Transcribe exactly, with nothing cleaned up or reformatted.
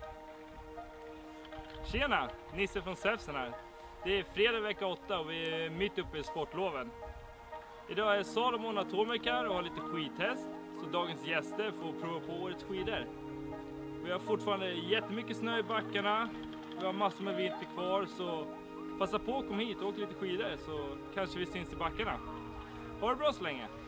Tjena, Nisse från Säfsen här. Det är fredag vecka åtta och vi är mitt uppe i sportloven. Idag är Salomon Atomic här och har lite skidtest, så dagens gäster får prova på årets skidor. Vi har fortfarande jättemycket snö i backarna, vi har massor med vinter kvar, så passa på, kom hit och åk lite skidor så kanske vi syns i backarna. Ha det bra så länge!